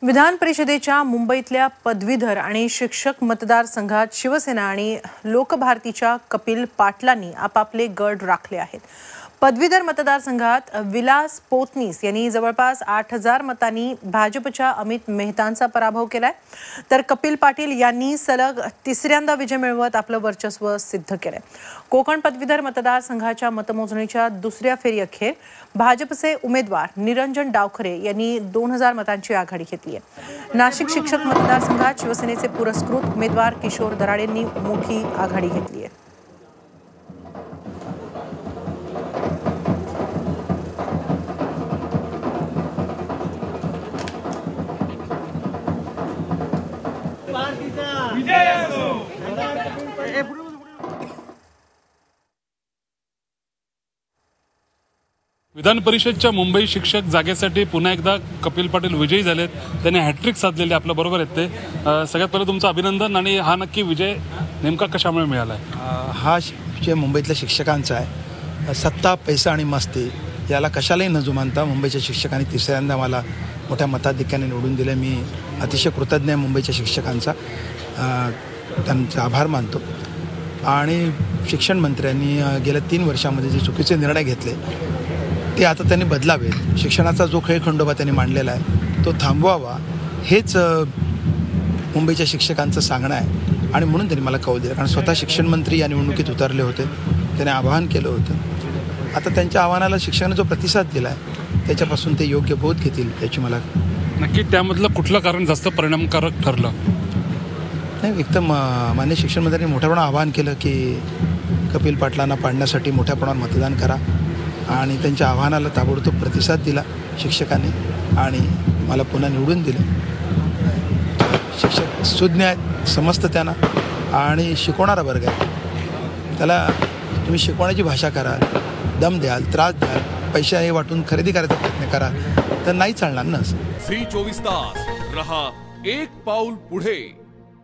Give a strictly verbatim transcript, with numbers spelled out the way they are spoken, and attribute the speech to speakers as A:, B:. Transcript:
A: विधान परिषदेच्या मुंबईतल्या पदवीधर आणि शिक्षक मतदारसंघात शिवसेना आणि लोकभारतीच्या कपिल पाटलांनी आपापले गड राखले आहेत। पदवीधर मतदारसंघात विलास पोतनीस यांनी जवळपास आठ हजार मतांनी भाजपच्या अमित मेहतांचा पराभव केलाय, तर कपिल पाटील यांनी सलग तिसऱ्यांदा विजय मिळवत आपलं वर्चस्व सिद्ध केलंय। कोकण पदवीधर मतदारसंघाच्या मतमोजणीच्या दुसऱ्या फेरीअखेर भाजपचे उमेदवार निरंजन डावखरे यांनी दोन हजार मतांची आघाडी घेतली आहे। नाशिक शिक्षक मतदारसंघात शिवसेनेचे पुरस्कृत उमेदवार किशोर दराडेंनी मोठी आघाडी घेतली आहे।
B: विधान परिषदच्या मुंबई शिक्षक जागेसाठी पुन्हा एकदा कपिल पाटील विजयी झालेत। त्यांनी हॅट्रिक साधलेली आपल्या बरोबर आहेत ते। सगळ्यात पहिले तुमचं अभिनंदन। आणि हा नक्की विजय नेमका कशामुळे मिळाला आहे?
C: हा जे मुंबईतल्या शिक्षकांचा आहे, सत्ता पैसा आणि मस्ती याला कशालाही न जुमानता मुंबईच्या शिक्षकांनी तिसऱ्यांदा मला मोठ्या मताधिक्याने निवडून दिले। मी अतिशय कृतज्ञ आहे मुंबईच्या शिक्षकांचा, त्यांचे आभार मानतो। आणि शिक्षण मंत्र्यांनी गेल्या तीन वर्षामध्ये जे चुकीचे निर्णय घेतले ते आता त्यांनी बदलावेत। शिक्षणाचा जो खेळखंडोबा त्यांनी मांडलेला आहे तो थांबवावा, हेच मुंबईच्या शिक्षकांचं सांगणं आहे। आणि म्हणून त्यांनी मला कौल दिलं, कारण स्वतः शिक्षण मंत्री या निवडणुकीत उतरले होते, त्याने आवाहन केलं होतं। आता त्यांच्या आव्हानाला शिक्षकांनी जो प्रतिसाद दिला आहे त्याच्यापासून ते योग्य बोध घेतील याची मला
B: नक्की त्यामधलं कुठलं कारण जास्त परिणामकारक ठरलं?
C: नाही, एकदम मान्य शिक्षण मंत्र्यांनी मोठ्या प्रमाणात आवाहन केलं की कपिल पाटलांना पाडण्यासाठी मोठ्या प्रमाणात मतदान करा, आणि त्यांच्या आव्हानाला ताबडतोब प्रतिसाद दिला शिक्षकांनी आणि मला पुन्हा निवडून दिलं। शिक्षक सुज्ञ आहेत, समजतं त्यांना, आणि शिकवणारा वर्ग आहे। त्याला तुम्ही शिकवण्याची भाषा कराल, दम द्याल, त्रास द्याल, पैसे वाटून खरेदी करायचा प्रयत्न कराल तर नाही चालणार ना।
D: झी चोवीस तास रहा एक पाऊल पुढे।